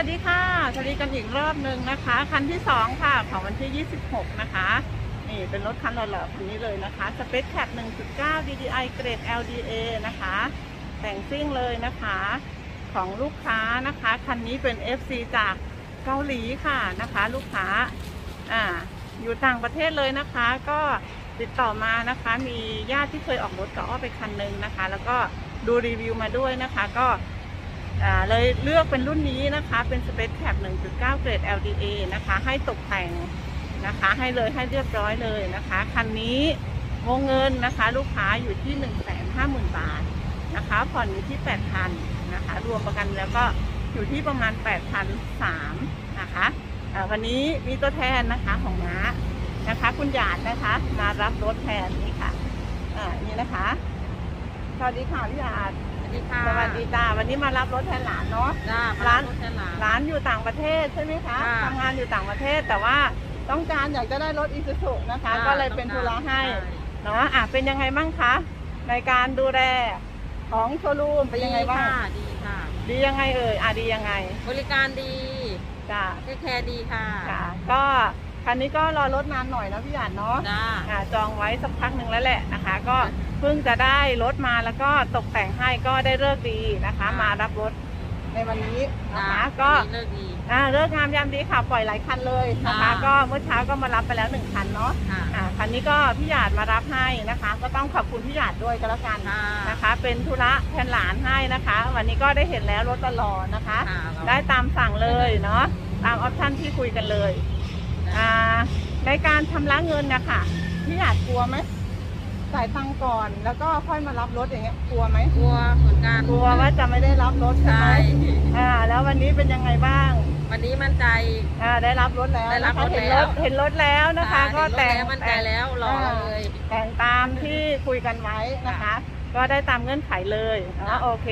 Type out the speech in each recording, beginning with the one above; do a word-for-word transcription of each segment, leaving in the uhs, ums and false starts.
สดีค่ะสวัสดีกันอีกรอบหนึ่งนะคะคันที่สองค่ะของวันที่ยี่สิบหกนะคะนี่เป็นรถคันหล่อๆคันนี้เลยนะคะสเปคแคป หนึ่งจุดเก้า ดี ดี ไอ เกรด แอล ดี เอ นะคะแต่งซิ่งเลยนะคะของลูกค้านะคะคันนี้เป็น เอฟ ซี จากเกาหลีค่ะนะคะลูกค้าอ่าอยู่ต่างประเทศเลยนะคะก็ติดต่อมานะคะมีญาติที่เคยออกรถกับอ้อไปคันนึงนะคะแล้วก็ดูรีวิวมาด้วยนะคะก็เลยเลือกเป็นรุ่นนี้นะคะเป็น Space Cab หนึ่งจุดเก้า เกรด แอล ดี เอ นะคะให้ตกแต่งนะคะให้เลยให้เรียบร้อยเลยนะคะคันนี้วงเงินนะคะลูกค้าอยู่ที่ หนึ่งแสนห้าหมื่น บาทนะคะผ่อนอยู่ที่ แปดพัน นะคะรวมประกันแล้วก็อยู่ที่ประมาณ แปดพันสามร้อย นะคะวันนี้มีตัวแทนนะคะของน้านะคะคุณหยาดนะคะมารับรถแทนนี่ค่ะอ่านี่นะคะสวัสดีค่ะพี่หยาดสวัสดีจ้าวันนี้มารับรถแทนหลานเนาะร้านร้านอยู่ต่างประเทศใช่ไหมคะทำงานอยู่ต่างประเทศแต่ว่าต้องการอยากจะได้รถอีซูซุนะคะก็เลยเป็นธุระให้เนาะอ่ะเป็นยังไงบ้างคะในการดูแลของโชว์รูมเป็นยังไงบ้างดีค่ะดียังไงเอ่ยอ่ะดียังไงบริการดีจ้าแคร์ดีค่ะค่ะก็คันนี้ก็รอรถนานหน่อยนะพี่หยาดเนาะอ่าจองไว้สักพักหนึ่งแล้วแหละนะคะก็เพิ่งจะได้รถมาแล้วก็ตกแต่งให้ก็ได้เลิกดีนะคะมารับรถในวันนี้นะคะก็เลิกดีอ่าเลิกงามยามดีค่ะปล่อยหลายคันเลยนะคะก็เมื่อเช้าก็มารับไปแล้วหนึ่งคันเนาะอ่าคันนี้ก็พี่หยาดมารับให้นะคะก็ต้องขอบคุณพี่หยาดด้วยก็แล้วกันนะคะเป็นธุระแทนหลานให้นะคะวันนี้ก็ได้เห็นแล้วรถตลอดนะคะได้ตามสั่งเลยเนาะตามออปชั่นที่คุยกันเลยอ่าในการชำระเงินนะคะพี่หยาดกลัวไหมจ่ายตังก่อนแล้วก็ค่อยมารับรถอย่างเงี้ยกลัวไหมกลัวเหมือนกันกลัวว่าจะไม่ได้รับรถใช่ไหมอ่าแล้ววันนี้เป็นยังไงบ้างวันนี้มั่นใจอ่าได้รับรถแล้วได้รับรถเห็นรถเห็นรถแล้วนะคะก็แต่งมั่นใจแล้วรอเลยแต่งตามที่คุยกันไว้นะคะก็ได้ตามเงื่อนไขเลยอ๋อโอเค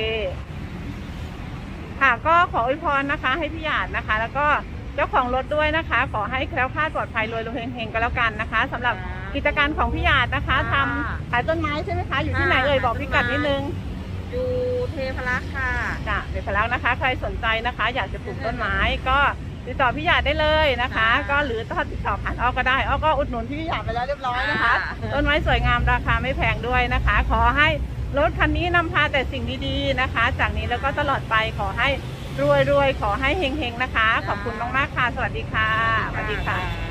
ค่ะก็ขออวยพรนะคะให้พี่หยาดนะคะแล้วก็เจ้าของรถด้วยนะคะขอให้แคล้วคลาดปลอดภัยรวยรวยเฮงๆก็แล้วกันนะคะสำหรับกิจการของพี่หยาดนะคะทำขายต้นไม้ใช่ไหมคะอยู่ที่ไหนเอ่ยบอกพี่กัดนิดนึงอยู่เทพรักษ์ค่ะจ้ะเทพรักษ์นะคะใครสนใจนะคะอยากจะปลูกต้นไม้ก็ติดต่อพี่หยาดได้เลยนะคะก็หรือถ้าติดต่อผ่านอ้อก็ได้อ้อก็อุดหนุนพี่หยาดไปแล้วเรียบร้อยนะคะต้นไม้สวยงามราคาไม่แพงด้วยนะคะขอให้รถคันนี้นำพาแต่สิ่งดีๆนะคะจากนี้แล้วก็ตลอดไปขอให้รวยๆขอให้เฮงๆนะคะขอบคุณมากๆค่ะสวัสดีค่ะสวัสดีค่ะ